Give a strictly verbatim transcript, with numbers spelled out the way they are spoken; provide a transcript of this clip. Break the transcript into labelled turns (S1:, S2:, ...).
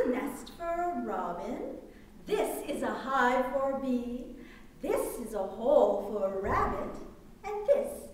S1: a nest for a robin. This is a hive for a bee. This is a hole for a rabbit. And this